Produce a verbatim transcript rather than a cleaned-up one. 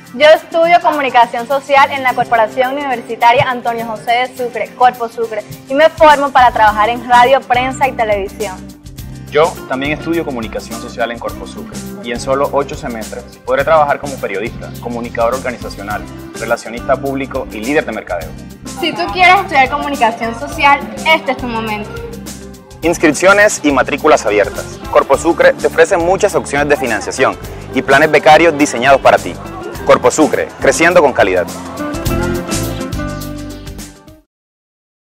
Yo estudio Comunicación Social en la Corporación Universitaria Antonio José de Sucre, Corpo Sucre, y me formo para trabajar en radio, prensa y televisión. Yo también estudio Comunicación Social en Corpo Sucre y en solo ocho semestres podré trabajar como periodista, comunicador organizacional, relacionista público y líder de mercadeo. Si tú quieres estudiar Comunicación Social, este es tu momento. Inscripciones y matrículas abiertas. Corpo Sucre te ofrece muchas opciones de financiación y planes becarios diseñados para ti. Corpo Sucre, creciendo con calidad.